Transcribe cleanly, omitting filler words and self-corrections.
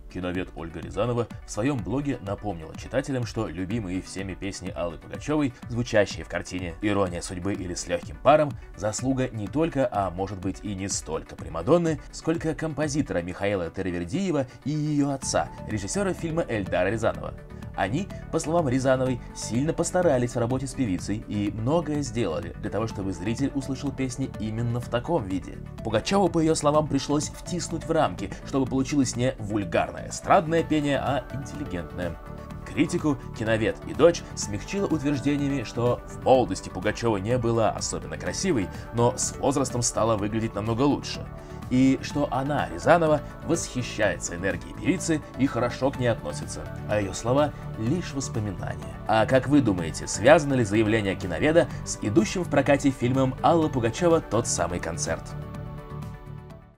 Киновед Ольга Рязанова в своем блоге напомнила читателям, что любимые всеми песни Аллы Пугачевой, звучащие в картине «Ирония судьбы» или «С легким паром», заслуга не только, а может быть и не столько Примадонны, сколько композитора Михаила Таравердиева и ее отца, режиссера фильма Эльдара Рязанова. Они, по словам Рязановой, сильно постарались в работе с певицей и многое сделали для того, чтобы зритель услышал песни именно в таком виде. Пугачеву, по ее словам, пришлось втиснуть в рамки, чтобы получилось не вульгарное эстрадное пение, а интеллигентное. Критику киновед и дочь смягчила утверждениями, что в молодости Пугачева не была особенно красивой, но с возрастом стала выглядеть намного лучше. И что она, Рязанова, восхищается энергией певицы и хорошо к ней относится, а ее слова — лишь воспоминания. А как вы думаете, связано ли заявление киноведа с идущим в прокате фильмом Алла Пугачева «Тот самый концерт»?